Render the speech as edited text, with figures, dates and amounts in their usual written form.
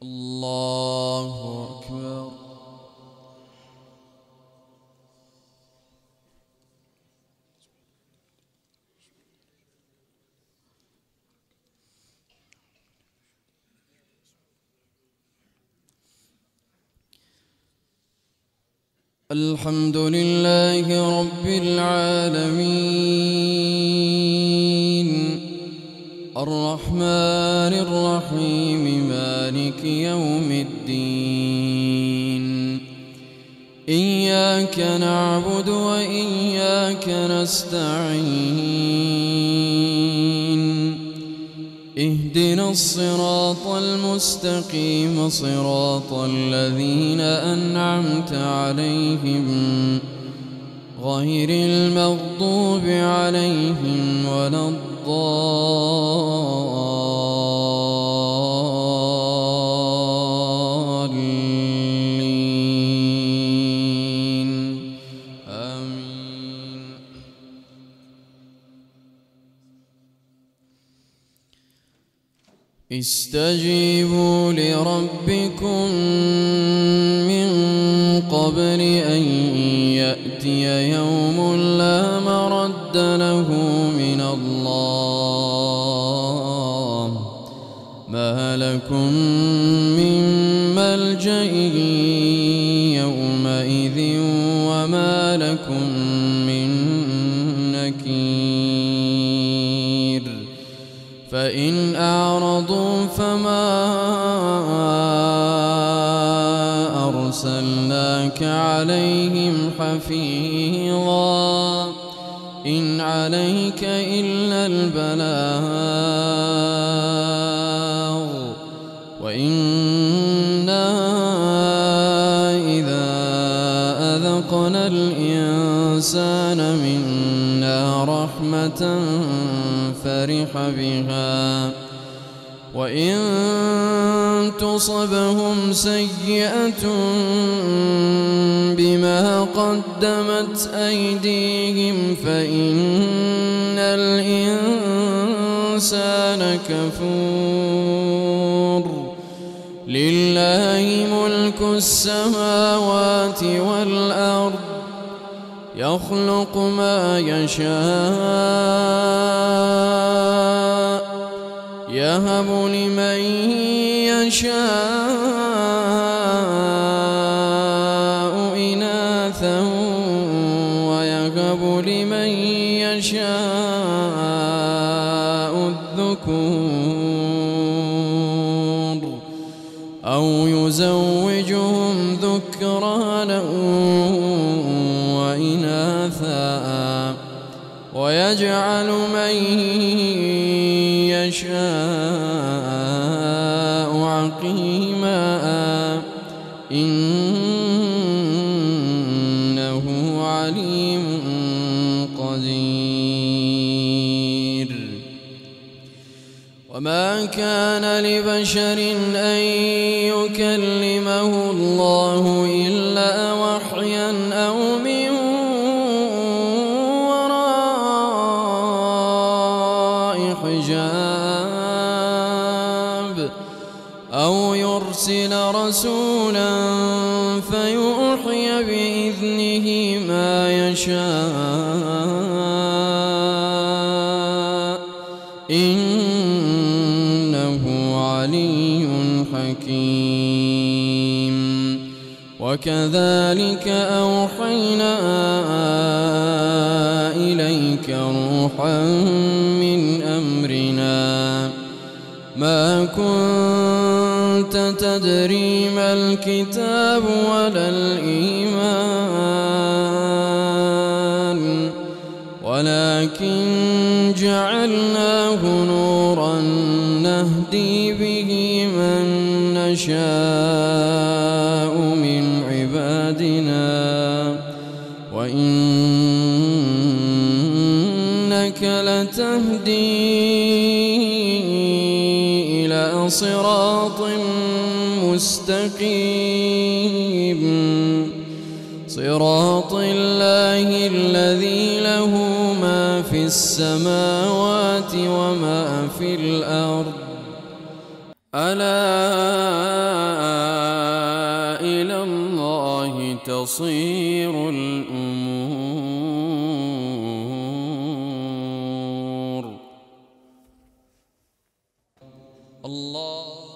الله أكبر. الحمد لله رب العالمين الرحمن الرحيم مالك يوم الدين إياك نعبد وإياك نستعين اهدنا الصراط المستقيم صراط الذين أنعمت عليهم غير المغضوب عليهم ولا الضالين آمين. استجيبوا لربكم من قبل أن يأتي يوم لا مرد له من الله ما لكم من ملجأ يومئذ وما لكم من نكير. فإن أعرضوا فما أرسلناك عليهم حفيظا إن عليك إلا البلاغ وإنا إذا أذقنا الإنسان منا رحمة فرح بها وإن تصبهم سيئة بما قدمت أيديهم فإن الإنسان كفور. لله ملك السماوات والأرض يخلق ما يشاء يهب لمن يشاء إناثا ويهب لمن يشاء الذكور أو يزوجهم ذكرانا وإناثا ويجعل من يشاء عقيما إنه عليم قدير. وما كان لبشر أن يكلمه الله إلا وحيا أو من وراء حجاب أو يرسل رسولا فيوحي بإذنه ما يشاء إنه علي حكيم. وكذلك أوحينا إليك روحا من أمرنا ما كنت تدري ما الكتاب ولا الإيمان ولكن جعلناه نورا نهدي به من نشاء من عبادنا وإنك لتهدي إلى صراط مستقيم صراط الله الذي له ما في السماوات وما في الأرض ألا الله تصير الأمور. الله